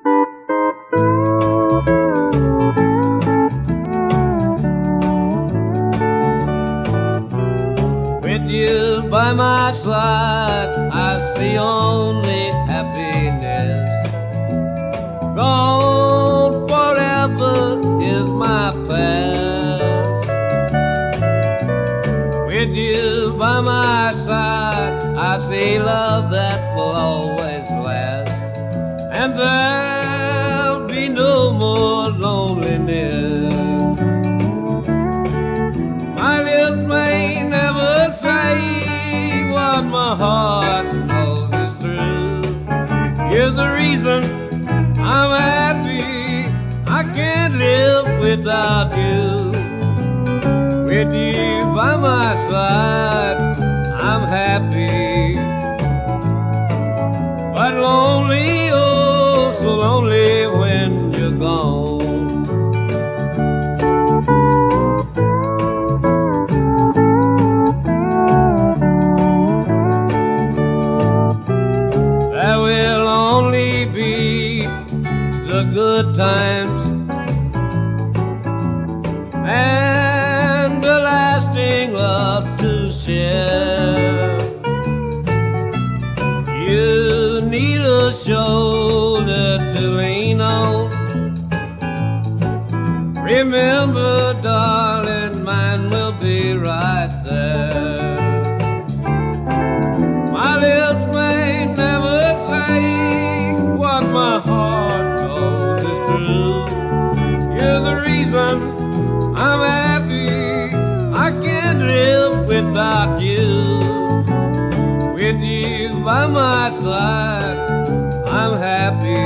With you by my side, I see only happiness. Gone forever is my past. With you by my side, I see love that will always last, and there'll be no more loneliness. My lips may never say what my heart knows is true. You're the reason I'm happy. I can't live without you. With you by my side, I'm happy. But lonely, oh, so lonely when you're gone. There will only be the good times and a lasting love to share. You need a shoulder to lean on. Remember, darling, mine will be right there. My lips may never say what my heart knows is true. You're the reason I'm happy. I can't live without you. With you by my side, I'm happy.